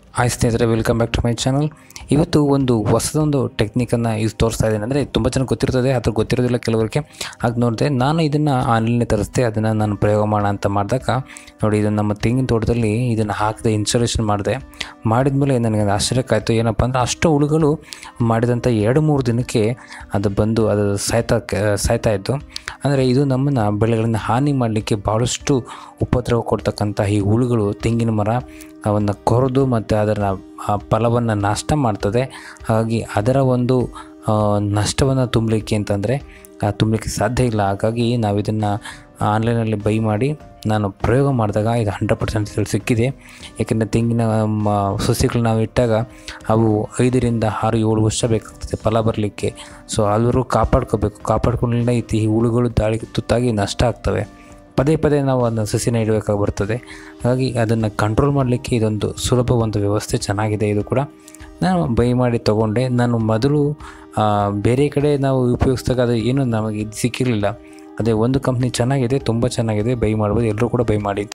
Hi ಸ್ನೇಹಿತರೆ, welcome back to my channel. ಇವತ್ತು ಒಂದು ಹೊಸದೊಂದು ಟೆಕ್ನಿಕನ್ನು ತೋರಿಸ್ತಾ ಇದ್ದೀನಿ. ಅಂದರೆ ತುಂಬ ಚೆನ್ನಾಗಿ ಗೊತ್ತಿರ್ತದೆ, ಅದು ಗೊತ್ತಿರೋದಿಲ್ಲ ಕೆಲವರಿಗೆ. ಅದು ನೋಡಿದೆ ನಾನು ಇದನ್ನು ಆನ್ಲೈನಲ್ಲಿ ತರಿಸ್ದೆ, ಅದನ್ನು ನಾನು ಪ್ರಯೋಗ ಮಾಡೋಣ ಅಂತ ಮಾಡಿದಾಗ ನೋಡಿ, ಇದನ್ನು ನಮ್ಮ ತೆಂಗಿನ ತೋಟದಲ್ಲಿ ಇದನ್ನು ಹಾಕಿದೆ, ಇನ್ಸ್ಟಾಲೇಷನ್ ಮಾಡಿದ್ಮೇಲೆ ನನಗೆ ಆಶ್ಚರ್ಯಕ್ಕಾಯಿತು. ಏನಪ್ಪ ಅಂದರೆ ಅಷ್ಟು ಹುಳುಗಳು ಮಾಡಿದಂಥ 2-3 ದಿನಕ್ಕೆ ಅದು ಬಂದು ಅದು ಸಾಯ್ತಾ ಇತ್ತು. ಅಂದರೆ ಇದು ನಮ್ಮನ್ನು ಬೆಳೆಗಳನ್ನು ಹಾನಿ ಮಾಡಲಿಕ್ಕೆ ಭಾಳಷ್ಟು ಉಪದ್ರವ ಕೊಡ್ತಕ್ಕಂಥ ಈ ಹುಳುಗಳು ತೆಂಗಿನ ಮರ ಅವನ್ನು ಕೊರೆದು ಮತ್ತು ಅದರ ಫಲವನ್ನು ನಾಶ ಮಾಡ್ತದೆ. ಹಾಗಾಗಿ ಅದರ ಒಂದು ನಷ್ಟವನ್ನು ತುಂಬಲಿಕ್ಕೆ ಸಾಧ್ಯ ಇಲ್ಲ. ಹಾಗಾಗಿ ನಾವು ಇದನ್ನು ಆನ್ಲೈನಲ್ಲಿ ಬೈ ಮಾಡಿ ನಾನು ಪ್ರಯೋಗ ಮಾಡಿದಾಗ ಇದು 100% ಸಿಕ್ಕಿದೆ. ಏಕೆಂದರೆ ತೆಂಗಿನ ಸಸಿಗಳು ನಾವು ಇಟ್ಟಾಗ ಅವು 5ರಿಂದ 6-7 ವರ್ಷ ಬೇಕಾಗ್ತದೆ ಫಲ ಬರಲಿಕ್ಕೆ. ಸೊ ಎಲ್ಲರೂ ಕಾಪಾಡ್ಕೊಳ್ಳಿಲ್ಲ ಈ ಹುಳುಗಳು ದಾಳಿಗೆ ತುತ್ತಾಗಿ ನಷ್ಟ ಆಗ್ತವೆ. ಪದೇ ನಾವು ಅದನ್ನು ಸಸಿನ ಇಡಬೇಕಾಗಿ ಬರ್ತದೆ. ಹಾಗಾಗಿ ಅದನ್ನು ಕಂಟ್ರೋಲ್ ಮಾಡಲಿಕ್ಕೆ ಇದೊಂದು ಸುಲಭ ಒಂದು ವ್ಯವಸ್ಥೆ ಚೆನ್ನಾಗಿದೆ. ಇದು ಕೂಡ ನಾನು ಬೈ ಮಾಡಿ ತೊಗೊಂಡೆ. ನಾನು ಮೊದಲು ಬೇರೆ ಕಡೆ ನಾವು ಉಪಯೋಗಿಸಿದಾಗ ಅದು ಏನೂ ನಮಗೆ ಇದು ಸಿಕ್ಕಿರಲಿಲ್ಲ. ಅದೇ ಒಂದು ಕಂಪ್ನಿ ಚೆನ್ನಾಗಿದೆ, ತುಂಬ ಚೆನ್ನಾಗಿದೆ, ಬೈ ಮಾಡ್ಬೋದು. ಎಲ್ಲರೂ ಕೂಡ ಬೈ ಮಾಡಿ.